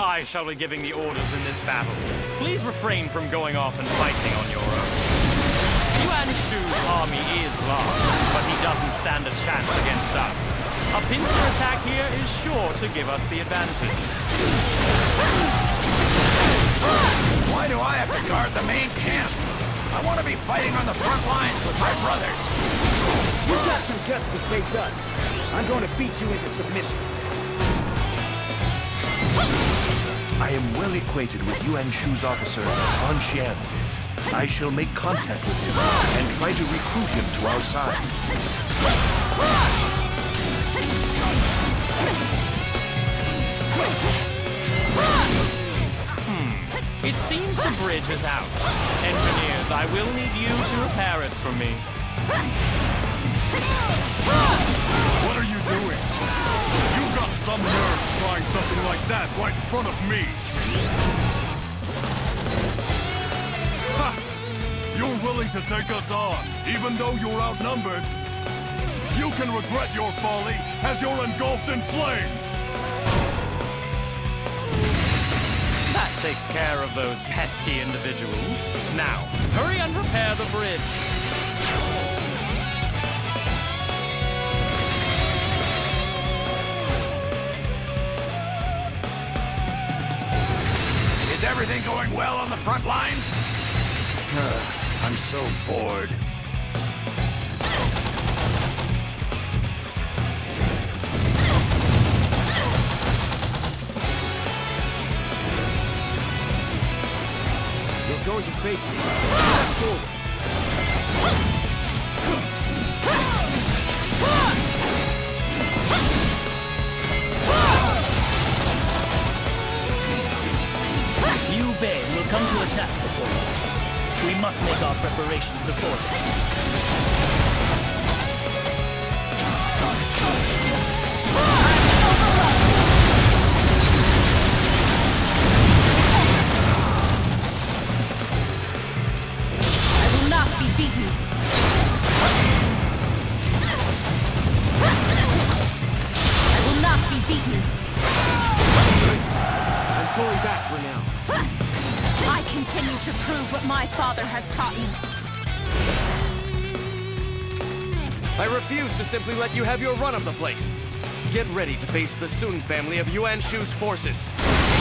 I shall be giving the orders in this battle. Please refrain from going off and fighting on your own. Yuan Shu's army is large, but he doesn't stand a chance against us. A pincer attack here is sure to give us the advantage. Why do I have to guard the main camp? I want to be fighting on the front lines with my brothers. You've got some guts to face us. I'm going to beat you into submission. I am well acquainted with Yuan Shu's officer, Han Xian. I shall make contact with him and try to recruit him to our side. It seems the bridge is out. Engineers, I will need you to repair it for me. What are you doing? You've got some nerve trying something like that right in front of me. Ha! You're willing to take us on, even though you're outnumbered. You can regret your folly as you're engulfed in flames. That takes care of those pesky individuals. Now, hurry and repair the bridge. Is everything going well on the front lines? I'm so bored. You're going to face me. Step forward. Liu Bei will come to attack before you. We must make our preparations before that. I will not be beaten. I will not be beaten. I'm pulling back for now. I continue to prove what my father has taught me. I refuse to simply let you have your run of the place. Get ready to face the Sun family of Yuan Shu's forces.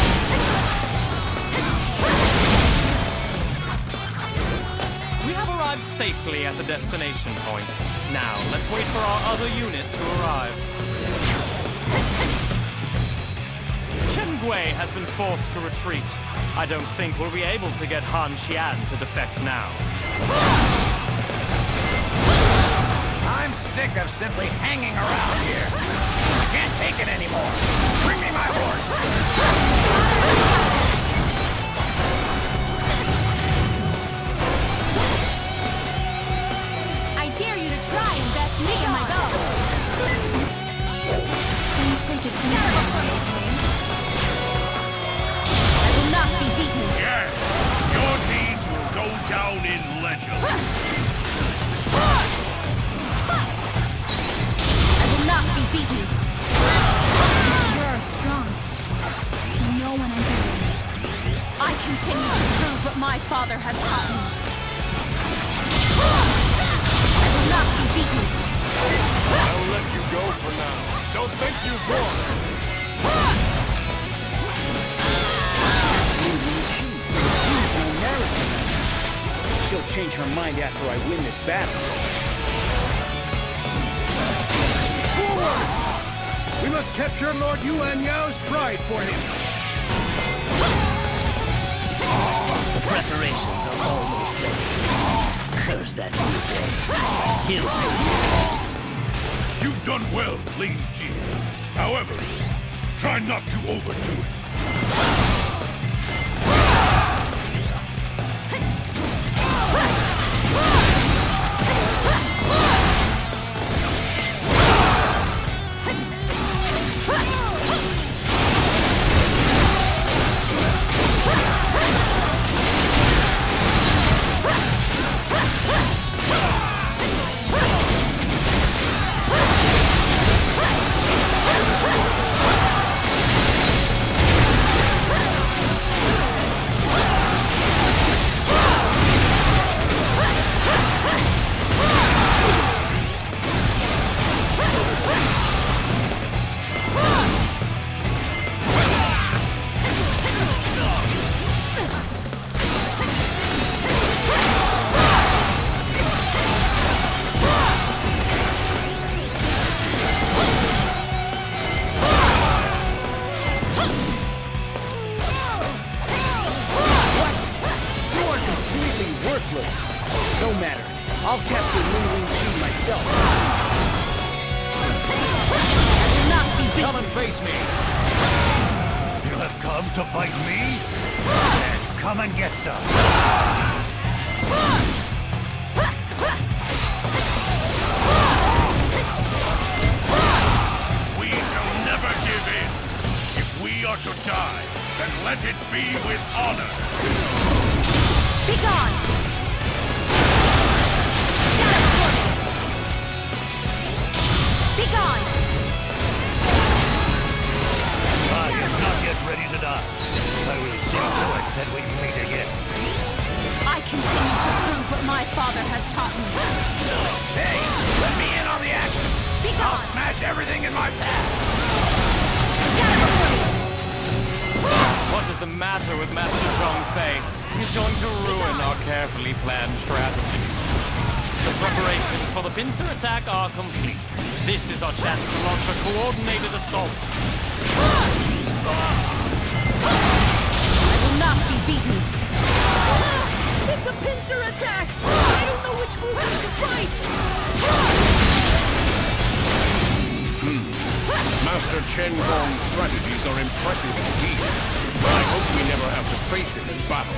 We have arrived safely at the destination point. Now, let's wait for our other unit to arrive. Chen Gui has been forced to retreat. I don't think we'll be able to get Han Xian to defect now. I'm sick of simply hanging around here. I can't take it anymore. Bring me my horse. I dare you to try and best me in my bow. Please take it easy. I will not be beaten. Yes, your deeds will go down in legend. I will not be beaten. You are strong. No one enters me. I continue to prove what my father has taught me. I will not be beaten. I'll let you go for now. Don't think you've won. That's Liu Shu. She's no marriage. She'll change her mind after I win this battle. Forward! We must capture Lord Yuan Yao's pride for him. The preparations are almost ready. Curse that Liu Bei. He'll pay for this. You've done well, lingqi. However, try not to overdo it. face me! You have come to fight me? Then come and get some. We shall never give in. If we are to die, then let it be with honor. Be gone! Be gone! I am not yet ready to die. I will see to it that we meet again. I continue to prove what my father has taught me. Hey, let me in on the action. Be I'll gone! smash everything in my path. Scatter before me! What is the matter with Master Zhong Fei? He's going to ruin our carefully planned strategy. The preparations for the pincer attack are complete. This is our chance to launch a coordinated assault. I will not be beaten. It's a pincer attack! I don't know which move I should fight! Master Chen Gong's strategies are impressive indeed. I hope we never have to face him in battle.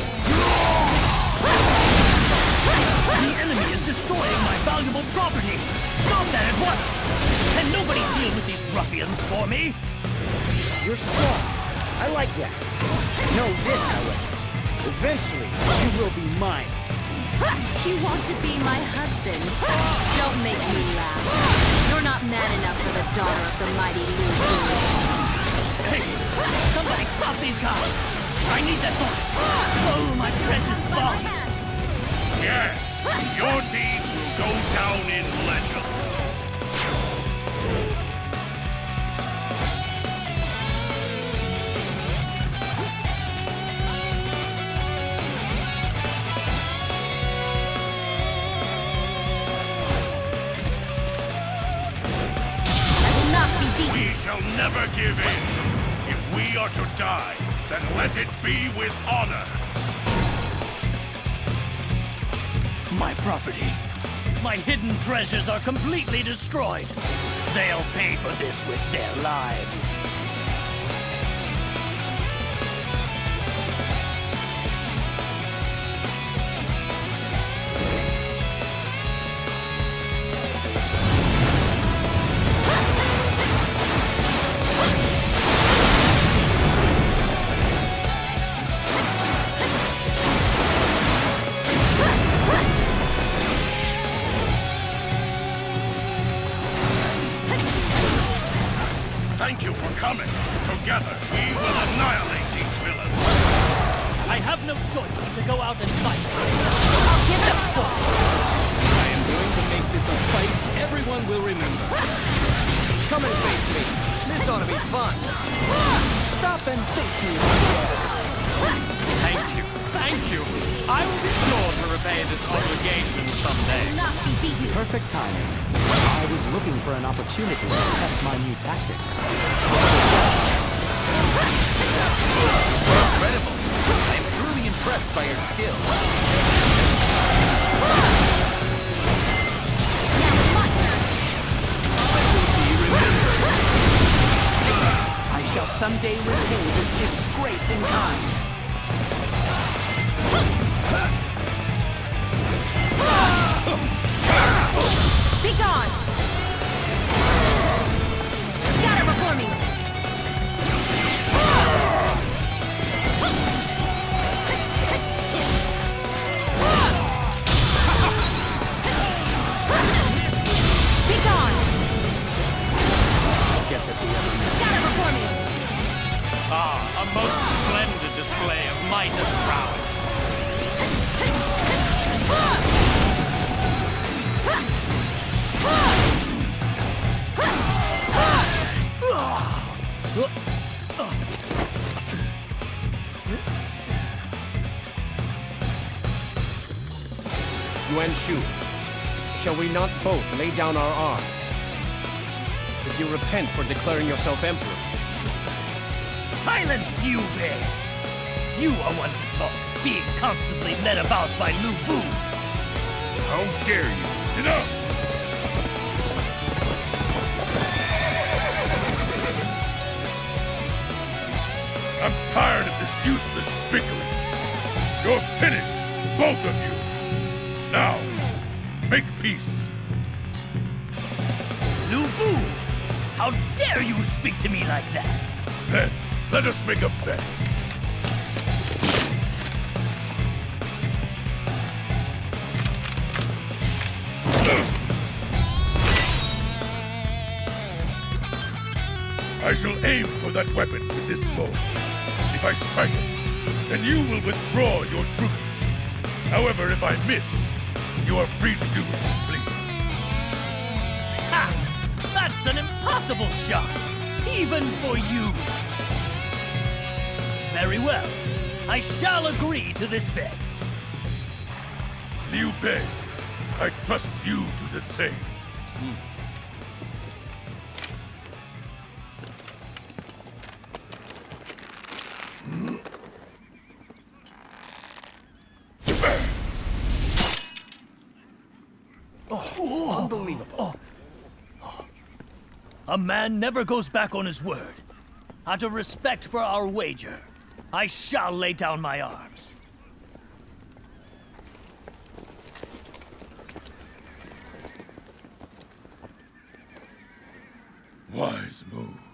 The enemy is destroying my valuable property! Stop that at once! Can nobody deal with these ruffians for me? You're strong. I like that. Know this, however. Eventually, you will be mine. You want to be my husband? Don't make me laugh. You're not man enough for the daughter of the mighty Lubu. Hey! Somebody stop these guys! I need that box! Oh, my precious box! Yes, your deeds will go down in legend. We shall never give in. If we are to die, then let it be with honor. My property. My hidden treasures are completely destroyed. They'll pay for this with their lives. Thank you for coming. Together, we will annihilate these villains. I have no choice but to go out and fight. I'll get them both. I am going to make this a fight everyone will remember. Come and face me. This ought to be fun. Stop and face me. Thank you. Thank you. I will be sure to repay this obligation someday. Will not be beaten. Perfect timing. I was looking for an opportunity to test my new tactics. Incredible. I am truly impressed by your skill. Now it's my turn. I shall someday repay this disgrace in kind. Be gone! Scatter before me! Be gone! Get the other. Scatter before me! Ah, a most splendid display of might and prowess. Yuan Shu, shall we not both lay down our arms? If you repent for declaring yourself emperor. Silence, Liu Bei! You are one to talk, being constantly led about by Lubu. How dare you? Enough! I'm tired of this useless bickering. You're finished, both of you. Now, make peace. Lubu! How dare you speak to me like that? Then, let us make a bet. I shall aim for that weapon with this bow. If I strike it, then you will withdraw your troops. However, if I miss, you are free to do as you please. Ha! That's an impossible shot, even for you. Very well. I shall agree to this bet. Liu Bei, I trust you to the same. Unbelievable. A man never goes back on his word. Out of respect for our wager, I shall lay down my arms. Wise move.